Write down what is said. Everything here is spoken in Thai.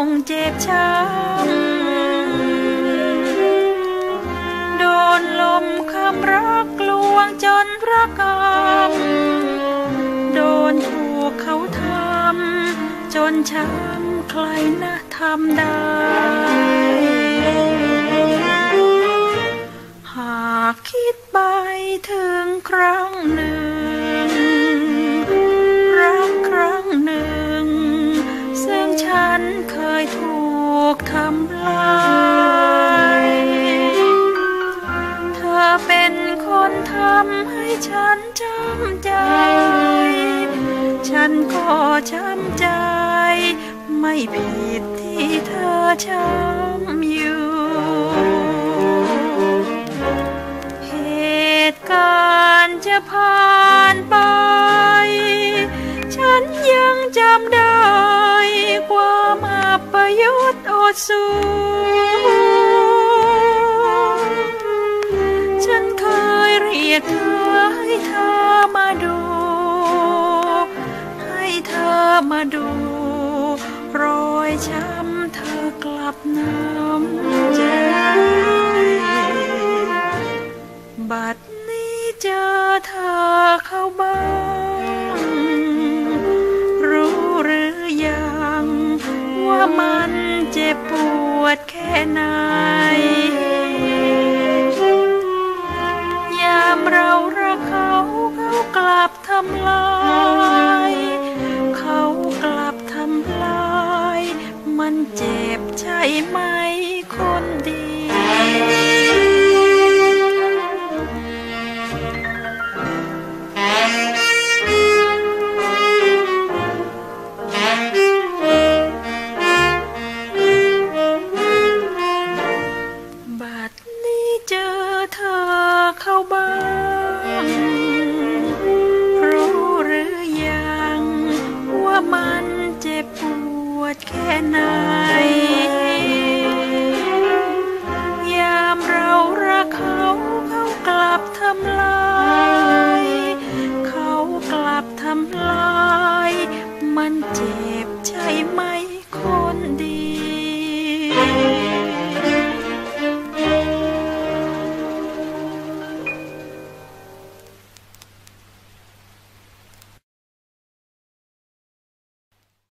ต้องเจ็บช้ำโดนลมคำรักลวงจนระกำโดนถูกเขาทำจนช้ำใครนะทำได้หากคิดไปถึงครั้งหนึ่งรักครั้งหนึ่งซึ่งฉันเคยถูกทำลายเธอเป็นคนทำให้ฉันช้ำใจฉันก็ช้ำใจไม่ผิดที่เธอช้ำอยู่เหตุการณ์จะผ่านไปฉันยังจำได้ความอัปยศอดสูฉันเคยเรียกเธอให้เธอมาดูให้เธอมาดูรอยช้ำเธอกลับน้ำใจบัดนี้เจอเธอเข้าบ้างรู้หรือยังว่ามันเจ็บปวดแค่ไหนยามเรารักเขาเขากลับทำลายเขากลับทำลายมันเจ็บใช่ไหมคนดีบัดนี้เจอเธอเข้าบ้างรู้หรือยังว่ามันเจ็บปวดแค่ไหนยามเรารักเขาเขากลับทำลายเขากลับทำลายมันเจ็บใช่ไหม